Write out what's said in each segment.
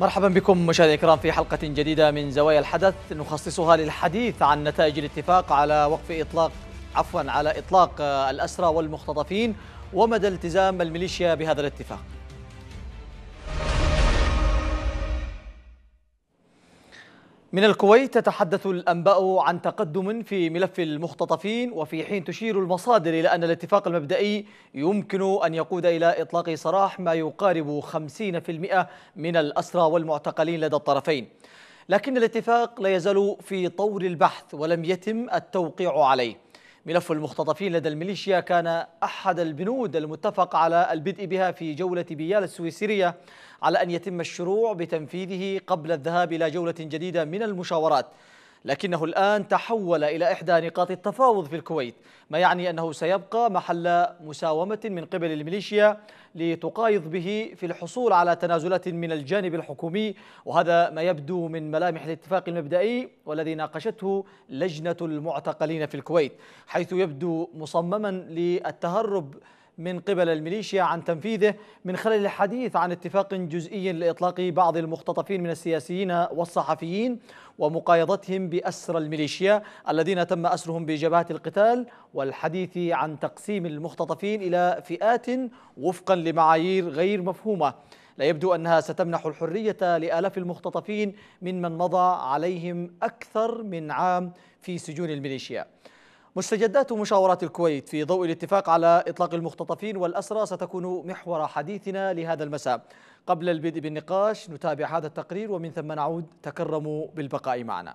مرحبا بكم مشاهدينا الكرام في حلقة جديدة من زوايا الحدث نخصصها للحديث عن نتائج الاتفاق على على إطلاق الأسرى والمختطفين ومدى التزام الميليشيا بهذا الاتفاق. من الكويت تتحدث الأنباء عن تقدم في ملف المختطفين، وفي حين تشير المصادر إلى أن الاتفاق المبدئي يمكن أن يقود إلى إطلاق سراح ما يقارب 50% من الأسرى والمعتقلين لدى الطرفين، لكن الاتفاق لا يزال في طور البحث ولم يتم التوقيع عليه. ملف المختطفين لدى الميليشيا كان أحد البنود المتفق على البدء بها في جولة بيال السويسرية، على أن يتم الشروع بتنفيذه قبل الذهاب إلى جولة جديدة من المشاورات، لكنه الآن تحول إلى إحدى نقاط التفاوض في الكويت، ما يعني أنه سيبقى محل مساومة من قبل الميليشيا لتقايض به في الحصول على تنازلات من الجانب الحكومي، وهذا ما يبدو من ملامح الاتفاق المبدئي والذي ناقشته لجنة المعتقلين في الكويت، حيث يبدو مصمما للتهرب من قبل الميليشيا عن تنفيذه من خلال الحديث عن اتفاق جزئي لإطلاق بعض المختطفين من السياسيين والصحفيين ومقايضتهم بأسرى الميليشيا الذين تم أسرهم بجبهات القتال، والحديث عن تقسيم المختطفين إلى فئات وفقا لمعايير غير مفهومة لا يبدو أنها ستمنح الحرية لآلاف المختطفين ممن مضى عليهم أكثر من عام في سجون الميليشيا. مستجدات مشاورات الكويت في ضوء الاتفاق على إطلاق المختطفين والأسرى ستكون محور حديثنا لهذا المساء. قبل البدء بالنقاش نتابع هذا التقرير ومن ثم نعود. تكرموا بالبقاء معنا.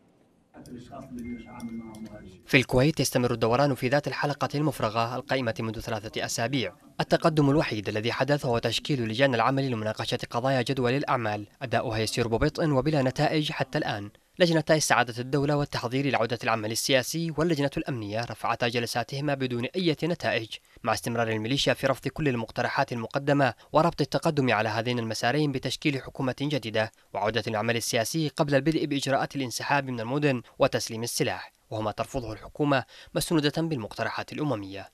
في الكويت يستمر الدوران في ذات الحلقة المفرغة القائمة منذ 3 أسابيع. التقدم الوحيد الذي حدث هو تشكيل لجان العمل لمناقشة قضايا جدول الأعمال، أداؤها يسير ببطء وبلا نتائج حتى الآن. لجنتا استعادة الدولة والتحضير لعودة العمل السياسي واللجنة الأمنية رفعتا جلساتهما بدون أي نتائج، مع استمرار الميليشيا في رفض كل المقترحات المقدمة وربط التقدم على هذين المسارين بتشكيل حكومة جديدة وعودة العمل السياسي قبل البدء بإجراءات الانسحاب من المدن وتسليم السلاح، وهو ما ترفضه الحكومة مسنودة بالمقترحات الأممية.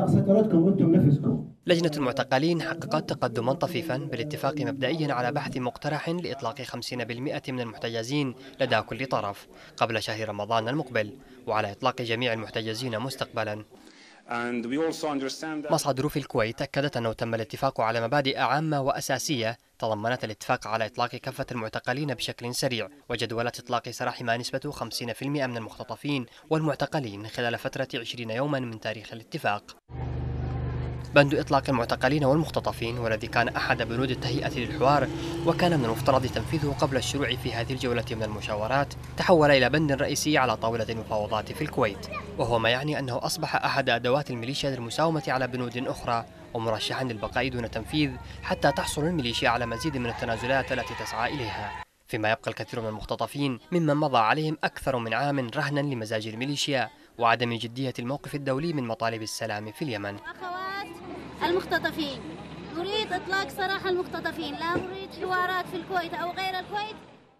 لجنة المعتقلين حققت تقدما طفيفا بالاتفاق مبدئيا على بحث مقترح لإطلاق 50% من المحتجزين لدى كل طرف قبل شهر رمضان المقبل، وعلى إطلاق جميع المحتجزين مستقبلا. مصادر في الكويت أكدت أنه تم الاتفاق على مبادئ عامة وأساسية تضمنت الاتفاق على إطلاق كافة المعتقلين بشكل سريع، وجدولت إطلاق سراح ما نسبته 50% من المختطفين والمعتقلين خلال فترة 20 يوما من تاريخ الاتفاق. بند إطلاق المعتقلين والمختطفين والذي كان أحد بنود التهيئة للحوار وكان من المفترض تنفيذه قبل الشروع في هذه الجولة من المشاورات، تحول إلى بند رئيسي على طاولة المفاوضات في الكويت، وهو ما يعني أنه أصبح أحد أدوات الميليشيا للمساومة على بنود أخرى ومرشحا للبقاء دون تنفيذ حتى تحصل الميليشيا على مزيد من التنازلات التي تسعى إليها، فيما يبقى الكثير من المختطفين ممن مضى عليهم أكثر من عام رهنا لمزاج الميليشيا وعدم جدية الموقف الدولي من مطالب السلام في اليمن. المختطفين نريد إطلاق سراح المختطفين، لا نريد حوارات في الكويت أو غير الكويت.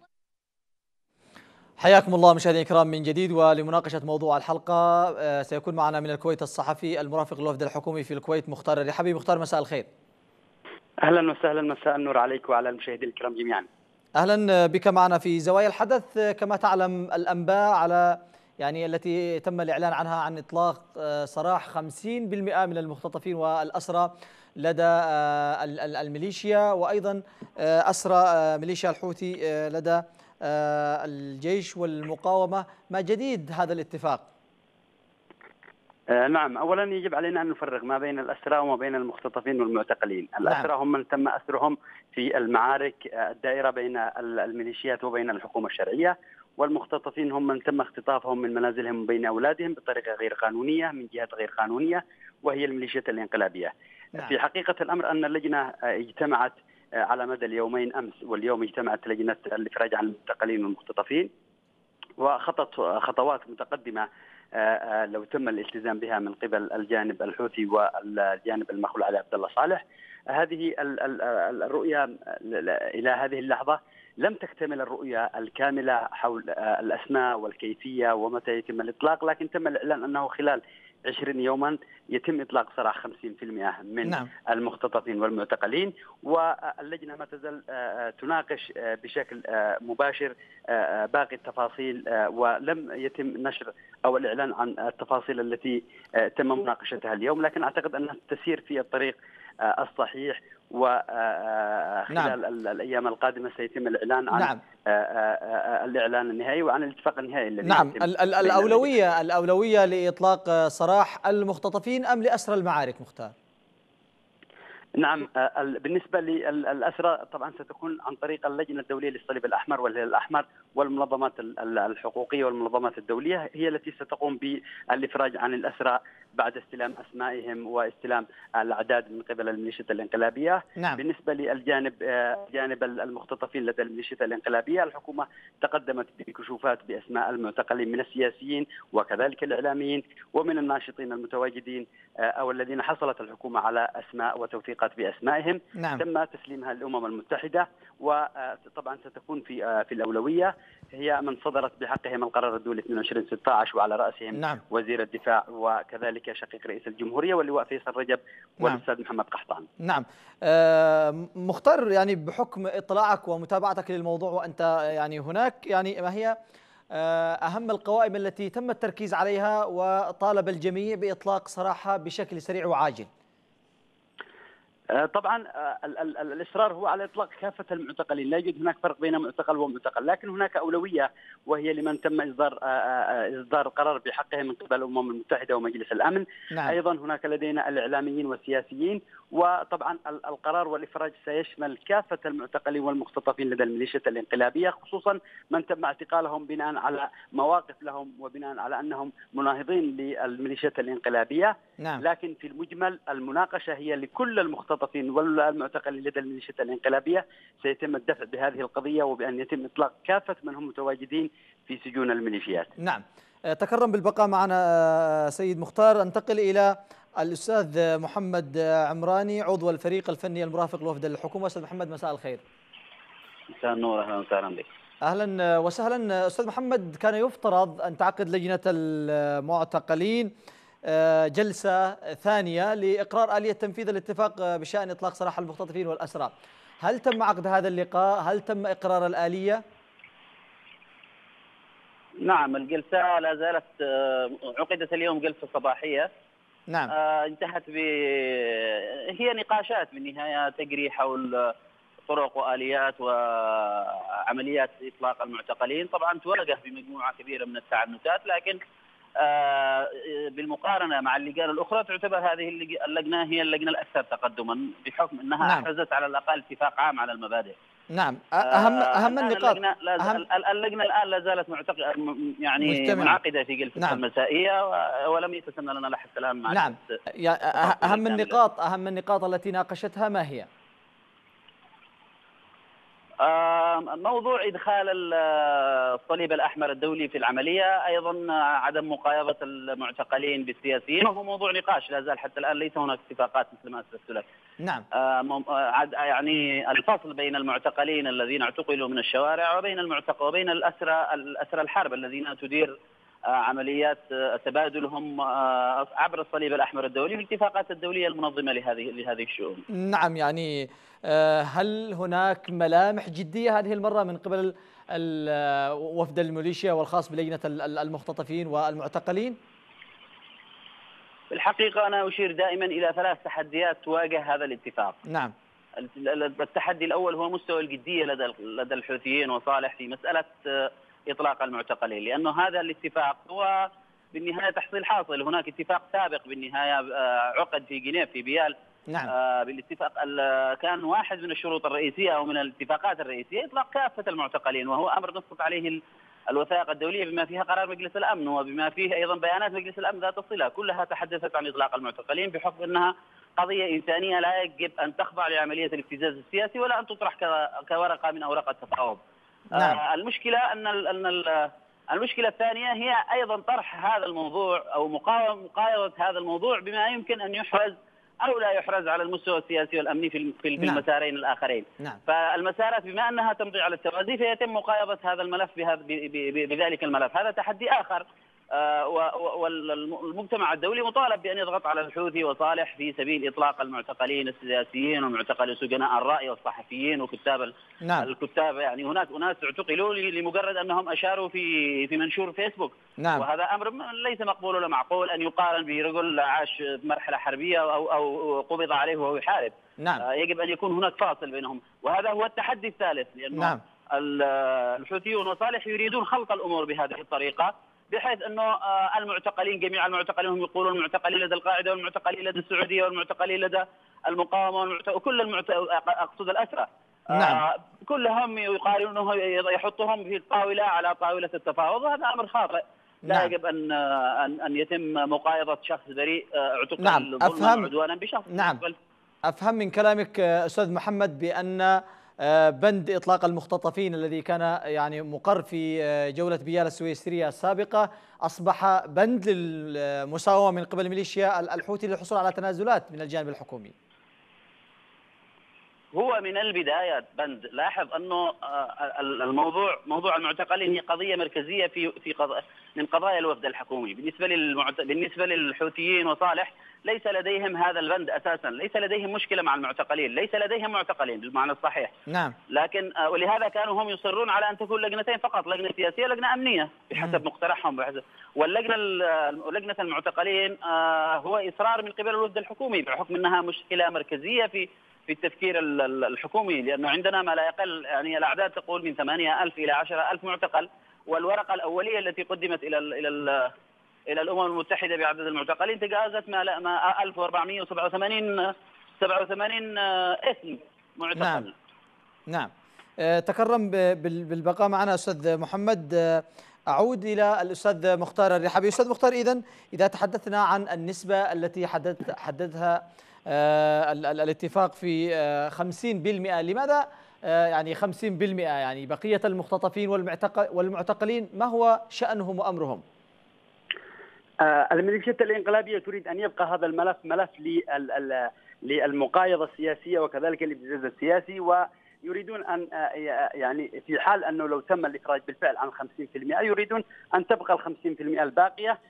حياكم الله مشاهدينا الكرام من جديد، ولمناقشة موضوع الحلقة سيكون معنا من الكويت الصحفي المرافق للوفد الحكومي في الكويت مختار الرحبي. مختار، مساء الخير. أهلا وسهلا، مساء النور عليك وعلى المشاهدين الكرام جميعا. أهلا بك معنا في زوايا الحدث. كما تعلم الأنباء على التي تم الإعلان عنها عن إطلاق سراح 50% من المختطفين والأسرى لدى الميليشيا، وأيضا أسرى ميليشيا الحوثي لدى الجيش والمقاومة. ما جديد هذا الاتفاق؟ نعم، أولا يجب علينا أن نفرق ما بين الأسرى وما بين المختطفين والمعتقلين. الأسرى هم من تم أسرهم في المعارك الدائرة بين الميليشيات وبين الحكومة الشرعية، والمختطفين هم من تم اختطافهم من منازلهم وبين أولادهم بطريقة غير قانونية من جهات غير قانونية، وهي الميليشيات الانقلابية. في حقيقة الأمر أن اللجنة اجتمعت على مدى اليومين أمس واليوم اجتمعت لجنة الإفراج عن المعتقلين والمختطفين، وخطت خطوات متقدمة لو تم الالتزام بها من قبل الجانب الحوثي والجانب المخلوع علي عبد الله صالح. هذه الرؤية إلى هذه اللحظة لم تكتمل الرؤية الكاملة حول الأسماء والكيفية ومتى يتم الإطلاق، لكن تم الإعلان أنه خلال 20 يوما يتم إطلاق سراح 50% من نعم. المختطفين والمعتقلين. واللجنة ما تزال تناقش بشكل مباشر باقي التفاصيل، ولم يتم نشر أو الإعلان عن التفاصيل التي تم مناقشتها اليوم، لكن أعتقد أنها تسير في الطريق الصحيح، وخلال الأيام القادمة سيتم الإعلان عن الإعلان النهائي وعن الاتفاق النهائي الذي الأولوية لإطلاق سراح المختطفين أم لأسرى المعارك مختار؟ نعم، بالنسبة للأسرى طبعا ستكون عن طريق اللجنة الدولية للصليب الأحمر والهلال الأحمر والمنظمات الحقوقية والمنظمات الدولية، هي التي ستقوم بالإفراج عن الأسرى بعد استلام أسمائهم واستلام الأعداد من قبل الميليشيات الانقلابية. نعم. بالنسبة جانب المختطفين لدى الميليشيات الانقلابية، الحكومة تقدمت بكشوفات بأسماء المعتقلين من السياسيين وكذلك الإعلاميين ومن الناشطين المتواجدين أو الذين حصلت الحكومة على أسماء وتوثيقات بأسمائهم. نعم. تم تسليمها للأمم المتحدة، وطبعا ستكون في الأولوية هي من صدرت بحقهم القرار الدولي 22/16 وعلى رأسهم نعم. وزير الدفاع وكذلك شقيق رئيس الجمهورية واللواء فيصل رجب والأستاذ محمد قحطان. نعم. مختار، يعني بحكم اطلاعك ومتابعتك للموضوع وأنت يعني هناك، يعني ما هي أهم القوائم التي تم التركيز عليها وطالب الجميع بإطلاق سراحها بشكل سريع وعاجل؟ طبعا الإصرار هو على إطلاق كافة المعتقلين، لا يوجد هناك فرق بين معتقل ومعتقل، لكن هناك أولوية وهي لمن تم إصدار قرار بحقهم من قبل الأمم المتحدة ومجلس الأمن. نعم. أيضا هناك لدينا الإعلاميين والسياسيين، وطبعا القرار والإفراج سيشمل كافة المعتقلين والمختطفين لدى الميليشيات الانقلابية، خصوصا من تم اعتقالهم بناء على مواقف لهم وبناء على أنهم مناهضين للميليشيات الانقلابية. نعم. لكن في المجمل المناقشة هي لكل المختطفين والمعتقلين لدى الميليشيات الانقلابية. سيتم الدفع بهذه القضية وبأن يتم إطلاق كافة من هم متواجدين في سجون الميليشيات. نعم. تكرم بالبقاء معنا سيد مختار. انتقل إلى الأستاذ محمد عمراني، عضو الفريق الفني المرافق لوفد الحكومة. أستاذ محمد، مساء الخير. مساء النور، أهلا وسهلا بك. أهلا وسهلا. أستاذ محمد، كان يفترض أن تعقد لجنة المعتقلين جلسة ثانية لإقرار آلية تنفيذ الاتفاق بشأن إطلاق سراح المختطفين والأسرى. هل تم عقد هذا اللقاء؟ هل تم إقرار الآلية؟ نعم، الجلسة لا زالت عقدت اليوم جلسة صباحية. نعم. انتهت هي نقاشات بالنهاية تجري حول طرق وآليات وعمليات إطلاق المعتقلين. طبعا توقف بمجموعة كبيرة من التعنتات، لكن بالمقارنة مع اللجان الأخرى تعتبر هذه اللجنة هي اللجنة الأكثر تقدما، بحكم أنها نعم. أحرزت على الأقل اتفاق عام على المبادئ. نعم. أهم النقاط. اللجنة الآن لا زالت يعني منعقدة في جلسة نعم. المسائية، ولم يتسنى لنا حتى الآن مع نعم. أهم النقاط التي ناقشتها ما هي؟ موضوع إدخال الصليب الأحمر الدولي في العملية، أيضا عدم مقايضة المعتقلين بالسياسيين، وهو موضوع نقاش لا زال حتى الآن، ليس هناك اتفاقات مثل ما أسلفت لك. نعم. يعني الفصل بين المعتقلين الذين اعتقلوا من الشوارع وبين الأسرى الحرب الذين تدير عمليات تبادلهم عبر الصليب الأحمر الدولي بالاتفاقات الدولية المنظمة لهذه الشؤون. نعم. يعني هل هناك ملامح جدية هذه المرة من قبل وفد الميليشيا والخاص بلجنة المختطفين والمعتقلين؟ بالحقيقة أنا أشير دائما إلى 3 تحديات تواجه هذا الاتفاق. نعم. التحدي الأول هو مستوى الجدية لدى الحوثيين وصالح في مسألة إطلاق المعتقلين، لأنه هذا الاتفاق هو بالنهاية تحصيل حاصل. هناك اتفاق سابق بالنهاية عقد في جنيف في بيال. نعم. بالاتفاق كان واحد من الشروط الرئيسية أو من الاتفاقات الرئيسية إطلاق كافة المعتقلين، وهو أمر نصت عليه الوثائق الدولية بما فيها قرار مجلس الأمن وبما فيه أيضا بيانات مجلس الأمن ذات الصلة، كلها تحدثت عن إطلاق المعتقلين بحكم أنها قضية إنسانية لا يجب أن تخضع لعملية الابتزاز السياسي ولا أن تطرح كورقة من أوراق التفاوض. نعم. المشكلة المشكلة الثانية هي أيضا طرح هذا الموضوع أو مقايضة هذا الموضوع بما يمكن أن يحرز أو لا يحرز على المستوى السياسي والأمني في المسارين الآخرين. نعم. فالمسارات بما أنها تمضي على التوازي فيتم مقايضة هذا الملف بذلك الملف. هذا تحدي آخر والمجتمع الدولي مطالب بأن يضغط على الحوثي وصالح في سبيل إطلاق المعتقلين السياسيين ومعتقلي سجناء الرأي والصحفيين وكتاب الكتاب. يعني هناك أناس اعتقلوا لمجرد أنهم أشاروا في منشور فيسبوك. وهذا أمر ليس مقبول ولا معقول أن يقارن برجل عاش مرحلة حربية أو قبض عليه وهو يحارب. يجب أن يكون هناك فاصل بينهم، وهذا هو التحدي الثالث، لأنه الحوثيون وصالح يريدون خلق الأمور بهذه الطريقة، بحيث أنه المعتقلين جميع المعتقلين هم يقولون المعتقلين لدى القاعدة والمعتقلين لدى السعودية والمعتقلين لدى المقاومة وكل أقصد الأسرى. كلهم يقارنونه يحطهم في الطاولة على طاولة التفاوض، وهذا أمر خاطئ. لا يجب أن يتم مقايضة شخص بريء اعتقل ظلما وعدوانا بشخص. أفهم من كلامك أستاذ محمد بأن بند إطلاق المختطفين الذي كان يعني مقر في جولة بيال السويسرية السابقة أصبح بند للمساومة من قبل ميليشيا الحوثي للحصول على تنازلات من الجانب الحكومي. هو من البداية بند. لاحظ أنه موضوع المعتقلين هي قضية مركزية من قضايا الوفد الحكومي. بالنسبة للحوثيين وصالح ليس لديهم هذا البند أساسا، ليس لديهم مشكلة مع المعتقلين، ليس لديهم معتقلين بالمعنى الصحيح. لكن ولهذا كانوا هم يصرون على أن تكون لجنتين فقط، لجنة سياسية ولجنة أمنية بحسب مقترحهم. ولجنة المعتقلين هو إصرار من قبل الوفد الحكومي بحكم أنها مشكلة مركزية في التفكير الحكومي، لأنه عندنا ما لا يقل، يعني الأعداد تقول من 8,000 إلى 10,000 معتقل، والورقة الأولية التي قدمت إلى الأمم المتحدة بعدد المعتقلين تجاوزت ما 1487 اسم معتقل. نعم. تكرم بالبقاء معنا أستاذ محمد. أعود إلى الأستاذ مختار الرحابي. أستاذ مختار، إذا تحدثنا عن النسبة التي حددها الاتفاق في 50%، لماذا يعني 50%؟ يعني بقية المختطفين والمعتقلين ما هو شأنهم وأمرهم؟ الميليشيات الانقلابية تريد أن يبقى هذا الملف ملف للمقايضة السياسية وكذلك الابتزاز السياسي، ويريدون أن يعني في حال أنه لو تم الإخراج بالفعل عن 50% يريدون أن تبقى ال 50% الباقية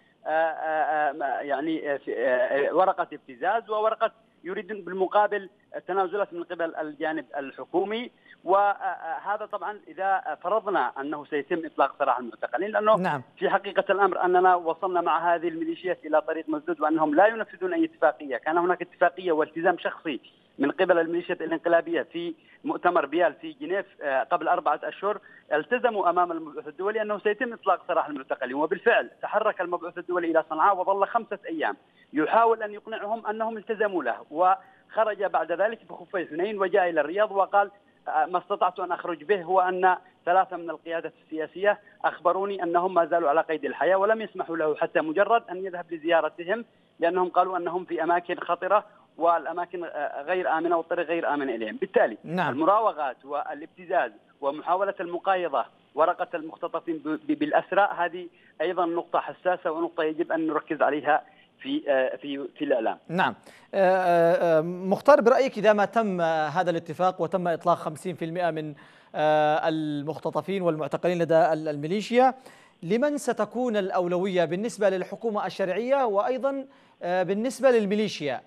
يعني ورقة ابتزاز وورقة يريدون بالمقابل تنازلات من قبل الجانب الحكومي. وهذا طبعا إذا فرضنا أنه سيتم إطلاق سراح المعتقلين، لأنه في حقيقة الأمر أننا وصلنا مع هذه الميليشيات إلى طريق مسدود وأنهم لا ينفذون أي اتفاقية. كان هناك اتفاقية والتزام شخصي من قبل الميليشيات الانقلابية في مؤتمر بيال في جنيف قبل 4 أشهر، التزموا أمام المبعوث الدولي أنه سيتم إطلاق سراح المعتقلين، وبالفعل تحرك المبعوث الدولي إلى صنعاء وظل 5 أيام يحاول أن يقنعهم أنهم التزموا له، وخرج بعد ذلك بخفي اثنين وجاء إلى الرياض وقال ما استطعت أن أخرج به هو أن 3 من القيادة السياسية أخبروني أنهم ما زالوا على قيد الحياة ولم يسمحوا له حتى مجرد أن يذهب لزيارتهم، لأنهم قالوا أنهم في أماكن خطرة والأماكن غير آمنة والطريق غير آمن إليهم. بالتالي المراوغات والابتزاز ومحاولة المقايضة ورقة المختطفين بالأسرى هذه أيضا نقطة حساسة ونقطة يجب أن نركز عليها في الإعلام. نعم. مختار، برأيك إذا ما تم هذا الاتفاق وتم إطلاق 50% من المختطفين والمعتقلين لدى الميليشيا، لمن ستكون الأولوية بالنسبة للحكومة الشرعية وأيضا بالنسبة للميليشيا؟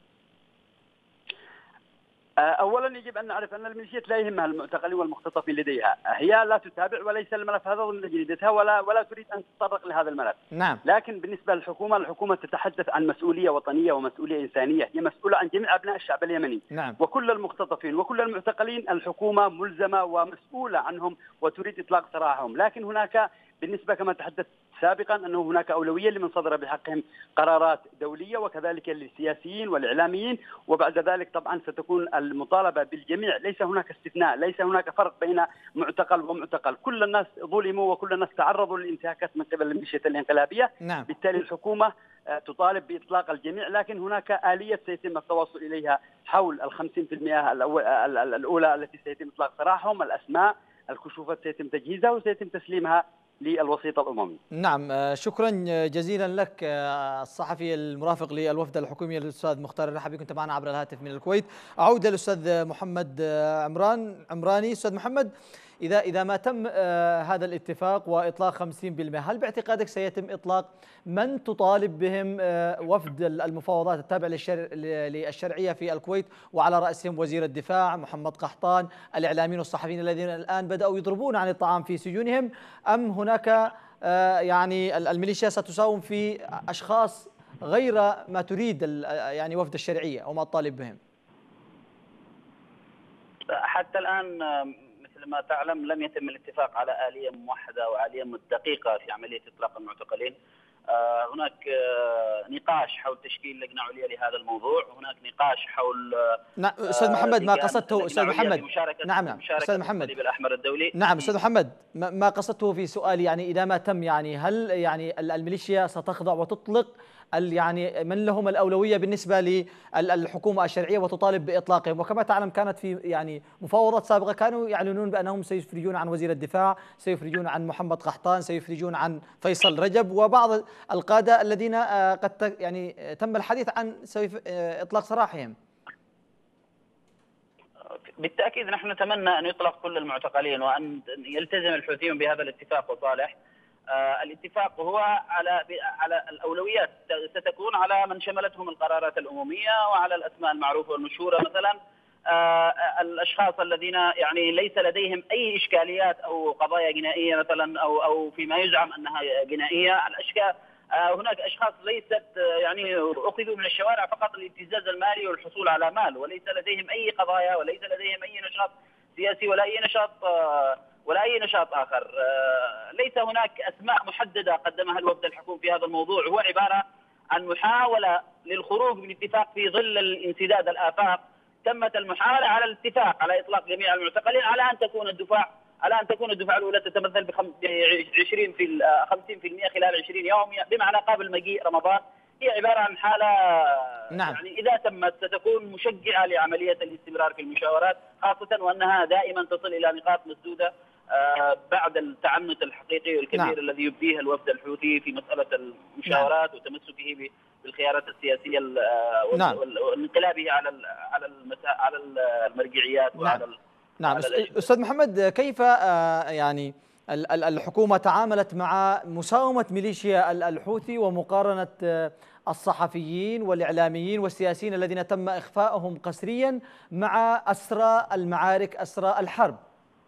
أولا يجب أن نعرف أن الميليشيات لا يهمها المعتقلين والمختطفين لديها، هي لا تتابع وليس الملف هذا ضمن جريدتها ولا تريد أن تتطرق لهذا الملف. لكن بالنسبة للحكومة، الحكومة تتحدث عن مسؤولية وطنية ومسؤولية إنسانية، هي مسؤولة عن جميع أبناء الشعب اليمني. وكل المختطفين وكل المعتقلين الحكومة ملزمة ومسؤولة عنهم وتريد إطلاق سراحهم. لكن هناك بالنسبة كما تحدث سابقا أنه هناك أولوية لمن صدر بحقهم قرارات دولية وكذلك للسياسيين والإعلاميين، وبعد ذلك طبعا ستكون المطالبة بالجميع، ليس هناك استثناء، ليس هناك فرق بين معتقل ومعتقل، كل الناس ظلموا وكل الناس تعرضوا للانتهاكات من قبل الميليشيات الانقلابية. بالتالي الحكومة تطالب بإطلاق الجميع، لكن هناك آلية سيتم التواصل إليها حول 50% الأولى التي سيتم إطلاق سراحهم، الأسماء، الكشوفات سيتم تجهيزها وسيتم تسليمها للوسيط الأممي. نعم، شكرا جزيلا لك الصحفي المرافق للوفد الحكومي الأستاذ مختار الرحابي، كنت معنا عبر الهاتف من الكويت. أعود للأستاذ محمد عمراني. أستاذ محمد، إذا ما تم هذا الاتفاق وإطلاق 50%، هل باعتقادك سيتم إطلاق من تطالب بهم وفد المفاوضات التابع للشرعية في الكويت، وعلى رأسهم وزير الدفاع محمد قحطان، الإعلاميين والصحفيين الذين الآن بدأوا يضربون عن الطعام في سجونهم، أم هناك يعني الميليشيا ستساوم في أشخاص غير ما تريد يعني وفد الشرعية وما تطالب بهم؟ حتى الآن مثل ما تعلم لم يتم الاتفاق على آلية موحدة وآلية دقيقة في عملية إطلاق المعتقلين. هناك نقاش حول تشكيل لجنة عليا لهذا الموضوع، وهناك نقاش حول نعم أستاذ محمد، ما قصدته أستاذ محمد، نعم أستاذ محمد، الصليب الأحمر الدولي. نعم أستاذ محمد، ما قصدته في سؤالي يعني إذا ما تم، يعني هل يعني الميليشيا ستخضع وتطلق يعني من لهم الأولوية بالنسبة للحكومة الشرعية وتطالب بإطلاقهم؟ وكما تعلم كانت في يعني مفاوضات سابقة كانوا يعلنون بأنهم سيفرجون عن وزير الدفاع، سيفرجون عن محمد قحطان، سيفرجون عن فيصل رجب وبعض القادة الذين قد يعني تم الحديث عن إطلاق سراحهم. بالتأكيد نحن نتمنى أن يطلق كل المعتقلين وأن يلتزم الحوثيون بهذا الاتفاق وصالح. الاتفاق هو على الأولويات ستكون على من شملتهم القرارات الأممية وعلى الأسماء المعروفة والمشهورة، مثلا الأشخاص الذين يعني ليس لديهم أي إشكاليات أو قضايا جنائية مثلا أو فيما يزعم أنها جنائية. هناك أشخاص ليست يعني أخذوا من الشوارع فقط للابتزاز المالي والحصول على مال، وليس لديهم أي قضايا وليس لديهم أي نشاط سياسي ولا أي نشاط آخر. ليس هناك أسماء محددة قدمها الوفد الحكومي في هذا الموضوع، هو عبارة عن محاولة للخروج من اتفاق في ظل الانسداد الآفاق. تمت المحاولة على الاتفاق على إطلاق جميع المعتقلين على أن تكون الدفعة الأولى تتمثل ب 50% خلال 20 يوم، بمعنى قبل مجيء رمضان. هي عبارة عن حالة نعم. يعني إذا تمت ستكون مشجعة لعملية الاستمرار في المشاورات، خاصة وأنها دائما تصل إلى نقاط مسدودة بعد التعنت الحقيقي والكبير نعم. الذي يبديه الوفد الحوثي في مسألة المشاورات وتمسكه بالخيارات السياسية وانقلابه على المرجعيات وعلى نعم. أستاذ محمد، كيف يعني الحكومة تعاملت مع مساومة ميليشيا الحوثي ومقارنة الصحفيين والإعلاميين والسياسيين الذين تم إخفاؤهم قسريا مع أسرى المعارك، أسرى الحرب؟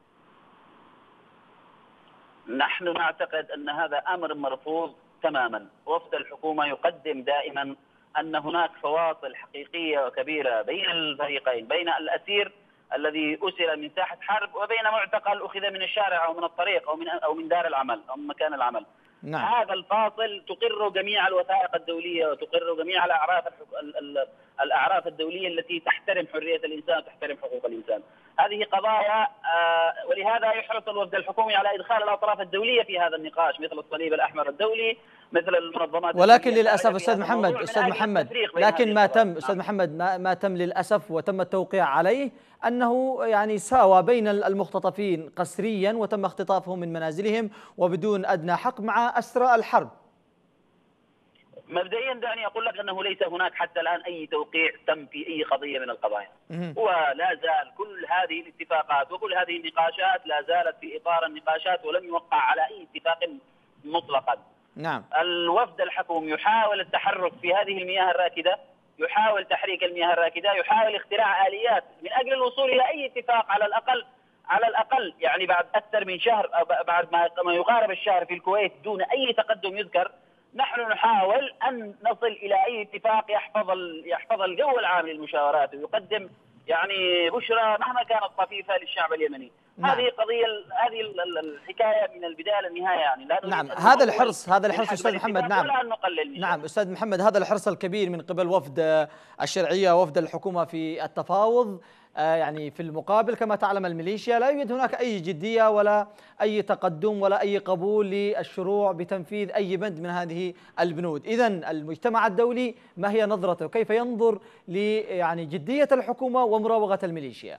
نحن نعتقد أن هذا أمر مرفوض تماما. وفد الحكومة يقدم دائما أن هناك فواصل حقيقية وكبيرة بين الفريقين، بين الأسير الذي أسر من ساحة حرب وبين معتقل أخذ من الشارع أو من الطريق أو من دار العمل أو من مكان العمل. نعم. هذا الفاصل تقر جميع الوثائق الدولية وتقر جميع الأعراف الدولية التي تحترم حرية الإنسان وتحترم حقوق الإنسان. هذه قضايا ولهذا يحرص الوفد الحكومي على إدخال الأطراف الدولية في هذا النقاش، مثل الصليب الأحمر الدولي، مثل المنظمات. ولكن للأسف أستاذ محمد لكن ما تم أستاذ محمد ما تم للأسف وتم التوقيع عليه أنه يعني ساوى بين المختطفين قسريا وتم اختطافهم من منازلهم وبدون أدنى حق مع أسرى الحرب. مبدئيا دعني أقول لك أنه ليس هناك حتى الآن أي توقيع تم في أي قضية من القضايا، ولا زال كل هذه الاتفاقات وكل هذه النقاشات لا زالت في إطار النقاشات ولم يوقع على أي اتفاق مطلقا. نعم. الوفد الحكومي يحاول التحرك في هذه المياه الراكدة، يحاول تحريك المياه الراكدة، يحاول اختراع آليات من أجل الوصول إلى أي اتفاق على الأقل يعني بعد أكثر من شهر أو بعد ما يقارب الشهر في الكويت دون أي تقدم يذكر. نحن نحاول أن نصل إلى أي اتفاق يحفظ الجو العام للمشاورات ويقدم يعني بشرى مهما كانت طفيفة للشعب اليمني. نعم. هذه الحكاية من البداية للنهاية يعني. نعم، هذا الحرص أستاذ محمد. نعم أستاذ محمد، هذا الحرص الكبير من قبل وفد الشرعية ووفد الحكومة في التفاوض، يعني في المقابل كما تعلم الميليشيا لا يوجد هناك أي جدية ولا أي تقدم ولا أي قبول للشروع بتنفيذ أي بند من هذه البنود. إذن المجتمع الدولي ما هي نظرته؟ كيف ينظر يعني جدية الحكومة ومراوغة الميليشيا؟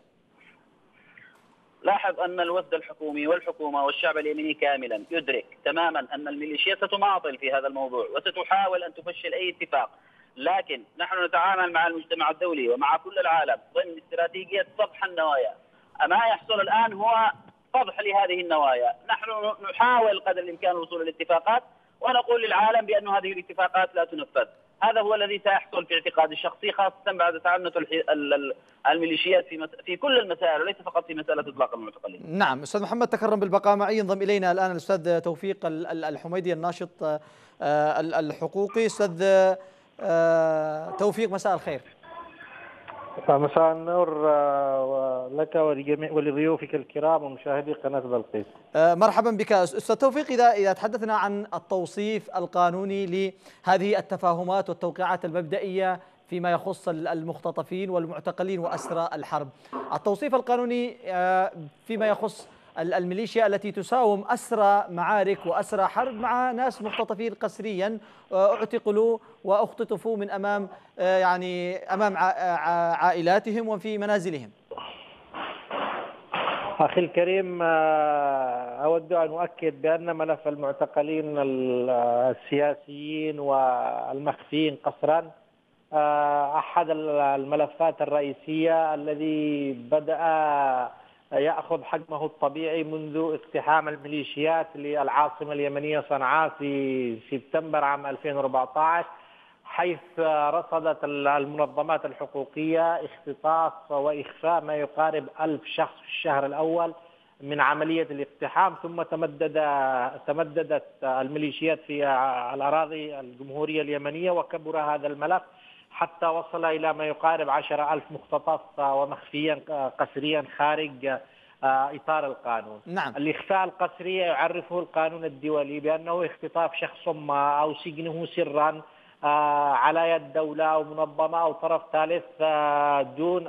لاحظ أن الوفد الحكومي والحكومة والشعب اليمني كاملا يدرك تماما أن الميليشيا ستماطل في هذا الموضوع وستحاول أن تفشل أي اتفاق، لكن نحن نتعامل مع المجتمع الدولي ومع كل العالم ضمن استراتيجية صفح النوايا. ما يحصل الآن هو فضح لهذه النوايا. نحن نحاول قدر الإمكان الوصول للاتفاقات، ونقول للعالم بأن هذه الاتفاقات لا تنفذ. هذا هو الذي سيحصل في اعتقادي الشخصي، خاصة بعد تعنت الميليشيات في كل المسائل وليس فقط في مسألة إطلاق المعتقلين. نعم أستاذ محمد تكرم بالبقاء معي. ينضم إلينا الآن الأستاذ توفيق الحميدي الناشط الحقوقي. أستاذ توفيق مساء الخير. مساء النور لك ولضيوفك الكرام ومشاهدي قناة بلقيس. مرحبا بك أستاذ توفيق. إذا تحدثنا عن التوصيف القانوني لهذه التفاهمات والتوقيعات المبدئية فيما يخص المختطفين والمعتقلين وأسرى الحرب، التوصيف القانوني فيما يخص الميليشيا التي تساوم أسرى معارك وأسرى حرب مع ناس مختطفين قسريا اعتقلوا واختطفوا من أمام أمام عائلاتهم وفي منازلهم. أخي الكريم، أود أن أؤكد بأن ملف المعتقلين السياسيين والمخفيين قسرا أحد الملفات الرئيسية الذي بدأ يأخذ حجمه الطبيعي منذ اقتحام الميليشيات للعاصمة اليمنية صنعاء في سبتمبر عام 2014، حيث رصدت المنظمات الحقوقية اختطاف وإخفاء ما يقارب 1000 شخص في الشهر الأول من عملية الاقتحام، ثم تمددت الميليشيات في الأراضي الجمهورية اليمنية، وكبر هذا الملف حتى وصل إلى ما يقارب 10,000 مختطف ومخفيا قسريا خارج إطار القانون. نعم. الإخفاء القسري يعرفه القانون الدولي بأنه اختطاف شخص ما أو سجنه سرا على يد دولة أو منظمة أو طرف ثالث دون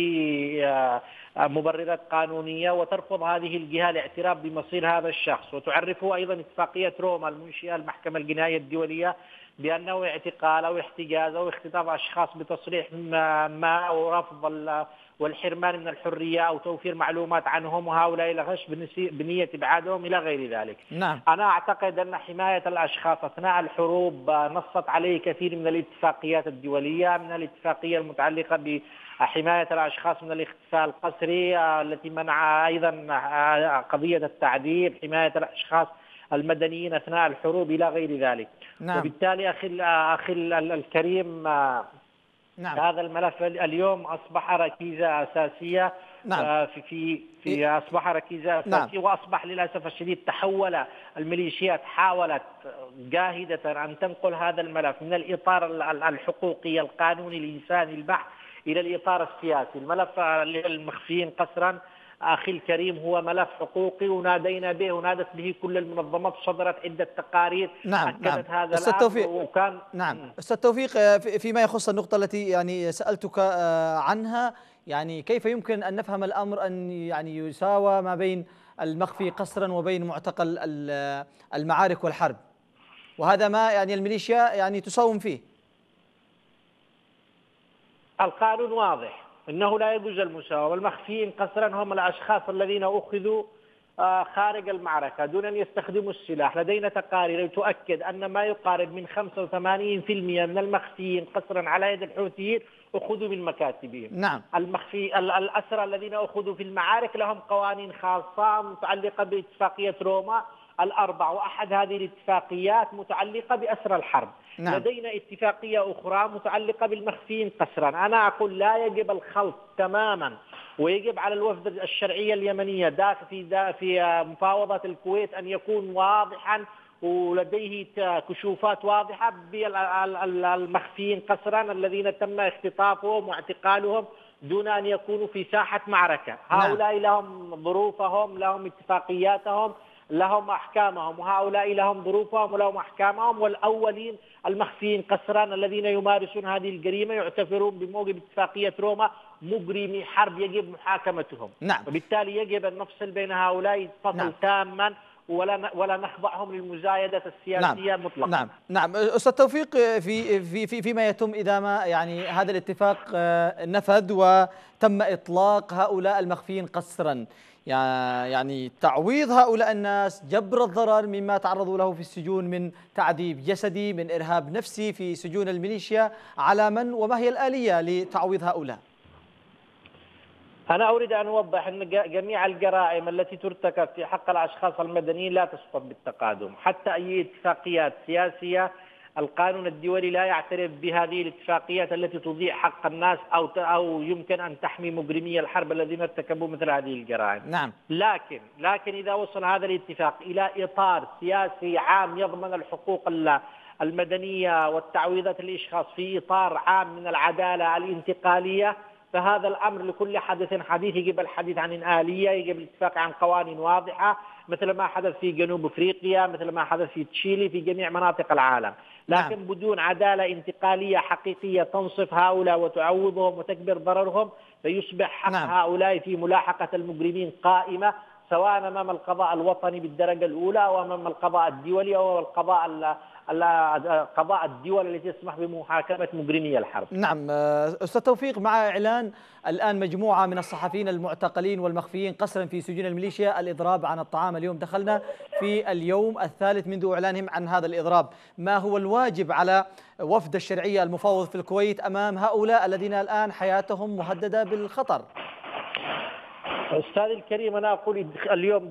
أي مبررات قانونية، وترفض هذه الجهة الاعتراف بمصير هذا الشخص. وتعرفه أيضا اتفاقية روما المنشئة المحكمة الجنائية الدولية بأنه اعتقال أو احتجاز أو اختطاف أشخاص بتصريح ما أو رفض والحرمان من الحرية أو توفير معلومات عنهم، وهؤلاء الغش بنية إبعادهم إلى غير ذلك. نعم. أنا أعتقد أن حماية الأشخاص أثناء الحروب نصت عليه كثير من الاتفاقيات الدولية، من الاتفاقية المتعلقة بحماية الأشخاص من الاختفاء القسري التي منع أيضا قضية التعذيب، حماية الأشخاص المدنيين أثناء الحروب إلى غير ذلك. نعم. وبالتالي أخي الكريم، نعم. هذا الملف اليوم أصبح ركيزة أساسية. نعم. أصبح ركيزة أساسية. نعم. وأصبح للأسف الشديد تحول الميليشيات، حاولت جاهدة أن تنقل هذا الملف من الإطار الحقوقي القانوني الإنساني البحت إلى الإطار السياسي. الملف المخفيين قسرا أخي الكريم هو ملف حقوقي، ونادينا به ونادت به كل المنظمات، صدرت عدة تقارير أكدت هذا الأمر. وكان أستاذ توفيق، فيما يخص النقطة التي سألتك عنها، كيف يمكن أن نفهم الأمر أن يساوى ما بين المخفي قسرا وبين معتقل المعارك والحرب، وهذا ما الميليشيا تساوم فيه؟ القانون واضح إنه لا يجوز المساواة. والمخفيين قسرا هم الأشخاص الذين أخذوا خارج المعركة دون أن يستخدموا السلاح. لدينا تقارير تؤكد أن ما يقارب من 85% من المخفيين قسرا على يد الحوثيين أخذوا من مكاتبهم. نعم. الأسرى الذين أخذوا في المعارك لهم قوانين خاصة متعلقة باتفاقية روما الأربع، وأحد هذه الاتفاقيات متعلقة بأسرى الحرب. نعم. لدينا اتفاقية أخرى متعلقة بالمخفيين قسرا. أنا أقول لا يجب الخلط تماما، ويجب على الوفد الشرعية اليمنية في مفاوضات الكويت أن يكون واضحا ولديه كشوفات واضحة بالمخفيين قسرا الذين تم اختطافهم واعتقالهم دون أن يكونوا في ساحة معركة. هؤلاء لهم ظروفهم، لهم اتفاقياتهم، لهم أحكامهم، وهؤلاء لهم ظروفهم ولهم أحكامهم. والأولين المخفيين قسرا الذين يمارسون هذه الجريمة يعتبرون بموجب اتفاقية روما مجرمي حرب، يجب محاكمتهم. نعم. وبالتالي يجب أن نفصل بين هؤلاء فصل تاما ولا نخضعهم للمزايدة السياسية مطلقا. نعم. أستاذ توفيق، فيما يتم إذا ما هذا الاتفاق نفذ وتم إطلاق هؤلاء المخفيين قسرا، تعويض هؤلاء الناس، جبر الضرر مما تعرضوا له في السجون من تعذيب جسدي، من إرهاب نفسي في سجون الميليشيا، على من وما هي الآلية لتعويض هؤلاء؟ أنا أريد أن أوضح أن جميع الجرائم التي ترتكب في حق الأشخاص المدنيين لا تسقط بالتقادم، حتى أي اتفاقيات سياسية القانون الدولي لا يعترف بهذه الاتفاقيات التي تضيع حق الناس أو يمكن أن تحمي مجرمي الحرب الذين ارتكبوا مثل هذه الجرائم. نعم. لكن إذا وصل هذا الاتفاق إلى إطار سياسي عام يضمن الحقوق المدنية والتعويضات للأشخاص في إطار عام من العدالة الانتقالية، فهذا الأمر لكل حدث حديث. يجب الحديث عن آلية، يجب الاتفاق عن قوانين واضحة مثل ما حدث في جنوب أفريقيا، مثل ما حدث في تشيلي، في جميع مناطق العالم. لكن بدون عدالة انتقالية حقيقية تنصف هؤلاء وتعوضهم وتكبر ضررهم، فيصبح حق هؤلاء في ملاحقة المجرمين قائمة، سواء أمام القضاء الوطني بالدرجة الأولى أو أمام القضاء الدولي أو قضاء الدول التي تسمح بمحاكمة مجرمي الحرب. نعم أستاذ توفيق، مع إعلان الآن مجموعة من الصحفيين المعتقلين والمخفيين قسرا في سجون الميليشيا الإضراب عن الطعام، اليوم دخلنا في اليوم الثالث منذ إعلانهم عن هذا الإضراب، ما هو الواجب على وفد الشرعية المفاوض في الكويت أمام هؤلاء الذين الآن حياتهم مهددة بالخطر؟ أستاذ الكريم، أنا أقول اليوم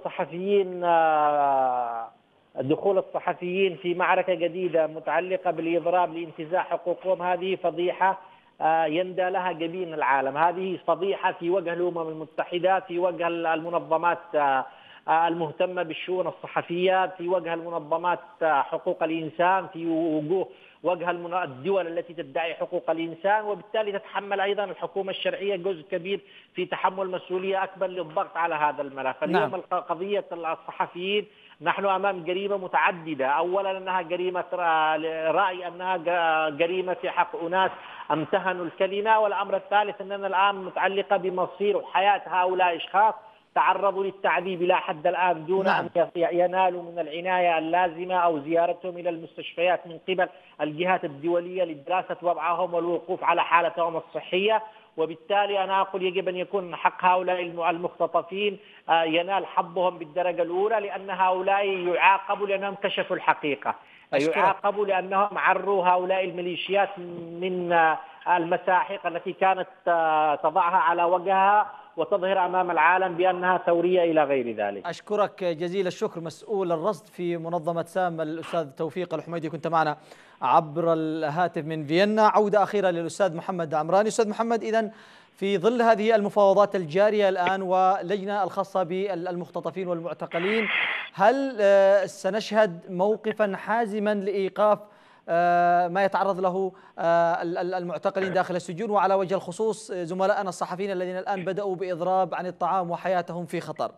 دخول الصحفيين في معركة جديدة متعلقة بالإضراب لانتزاع حقوقهم، هذه فضيحة يندى لها جبين العالم. هذه فضيحة في وجه الأمم المتحدة، في وجه المنظمات المهتمة بالشؤون الصحفية، في وجه المنظمات حقوق الإنسان، في وجه الدول التي تدعي حقوق الإنسان، وبالتالي تتحمل أيضا الحكومة الشرعية جزء كبير في تحمل مسؤولية أكبر للضغط على هذا الملف. اليوم قضية الصحفيين نحن أمام جريمة متعددة. أولا أنها جريمة رأي، أنها جريمة في حق أناس امتهنوا الكلمة، والأمر الثالث أننا الآن متعلقة بمصير وحياة هؤلاء الأشخاص تعرضوا للتعذيب إلى حد الآن دون أن ينالوا من العناية اللازمة أو زيارتهم إلى المستشفيات من قبل الجهات الدولية لدراسة وضعهم والوقوف على حالتهم الصحية. وبالتالي أنا أقول يجب أن يكون حق هؤلاء المختطفين ينال حظهم بالدرجة الأولى، لأن هؤلاء يعاقبوا لأنهم كشفوا الحقيقة، يعاقبوا لأنهم عروا هؤلاء الميليشيات من المساحق التي كانت تضعها على وجهها وتظهر أمام العالم بأنها ثورية إلى غير ذلك. أشكرك جزيل الشكر مسؤول الرصد في منظمة سام الأستاذ توفيق الحميدي، كنت معنا عبر الهاتف من فيينا. عودة أخيرة للأستاذ محمد عمراني. أستاذ محمد، إذن في ظل هذه المفاوضات الجارية الآن ولجنة الخاصة بالمختطفين والمعتقلين، هل سنشهد موقفا حازما لإيقاف ما يتعرض له المعتقلين داخل السجون، وعلى وجه الخصوص زملائنا الصحفيين الذين الآن بدأوا بإضراب عن الطعام وحياتهم في خطر؟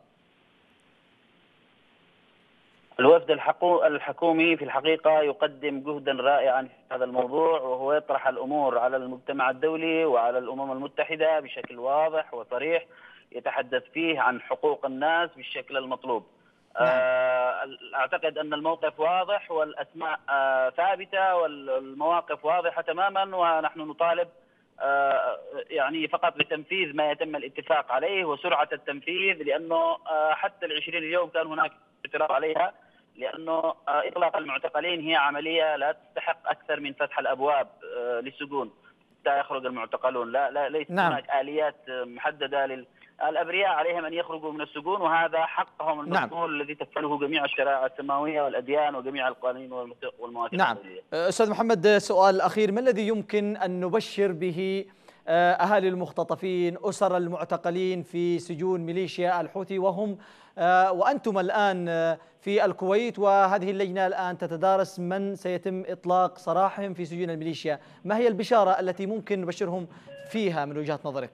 الوفد الحكومي في الحقيقة يقدم جهدا رائعا في هذا الموضوع، وهو يطرح الأمور على المجتمع الدولي وعلى الأمم المتحدة بشكل واضح وصريح، يتحدث فيه عن حقوق الناس بالشكل المطلوب. أعتقد أن الموقف واضح والأسماء ثابتة والمواقف واضحة تماما، ونحن نطالب يعني فقط بتنفيذ ما يتم الاتفاق عليه وسرعة التنفيذ، لأنه حتى 20 يوم كان هناك اعتراض عليها، لأنه إطلاق المعتقلين هي عملية لا تستحق أكثر من فتح الأبواب للسجون حتى يخرج المعتقلون. لا ليس هناك آليات محددة الأبرياء عليهم أن يخرجوا من السجون، وهذا حقهم المسؤول الذي تكفله جميع الشرائع السماوية والأديان وجميع القوانين والمواثيق. نعم. أستاذ محمد، سؤال أخير، ما الذي يمكن أن نبشر به أهالي المختطفين، أسر المعتقلين في سجون ميليشيا الحوثي وأنتم الآن في الكويت، وهذه اللجنة الآن تتدارس من سيتم إطلاق سراحهم في سجون الميليشيا، ما هي البشارة التي ممكن نبشرهم فيها من وجهة نظرك؟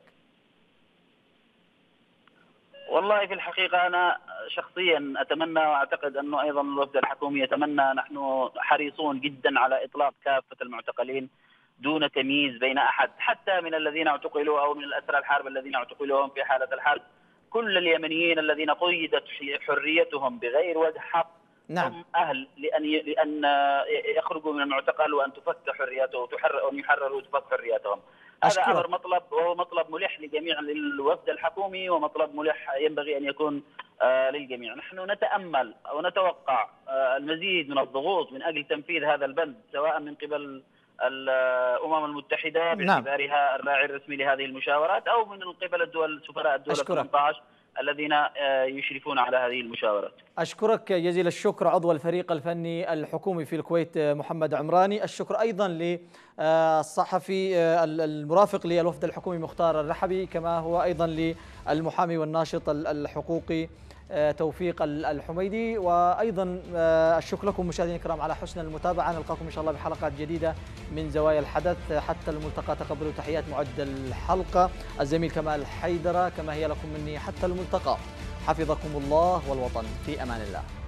والله في الحقيقة أنا شخصيا أتمنى، وأعتقد أنه أيضا الوفد الحكومي يتمنى، نحن حريصون جدا على إطلاق كافة المعتقلين دون تمييز بين أحد، حتى من الذين اعتقلوا أو من الأسرى الحرب الذين اعتقلوهم في حالة الحرب. كل اليمنيين الذين قيدت حريتهم بغير وجه حق هم أهل لأن يخرجوا من المعتقل وأن تفك حرياتهم وأن يحرروا وتفك حرياتهم. هذا أمر مطلب، وهو مطلب ملح لجميع الوفد الحكومي، ومطلب ملح ينبغي أن يكون للجميع. نحن نتأمل ونتوقع المزيد من الضغوط من أجل تنفيذ هذا البند، سواء من قبل الأمم المتحدة باعتبارها الراعي الرسمي لهذه المشاورات، أو من قبل الدول سفراء الدول 18 الذين يشرفون على هذه المشاورات. أشكرك جزيل الشكر عضو الفريق الفني الحكومي في الكويت محمد عمراني. الشكر أيضا للصحفي المرافق للوفد الحكومي مختار الرحبي، كما هو أيضا للمحامي والناشط الحقوقي توفيق الحميدي. وأيضا الشكر لكم مشاهدينا الكرام على حسن المتابعة. نلقاكم إن شاء الله بحلقات جديدة من زوايا الحدث. حتى الملتقى تقبلوا تحيات معد الحلقة الزميل كمال حيدرة، كما هي لكم مني حتى الملتقى. حفظكم الله والوطن في أمان الله.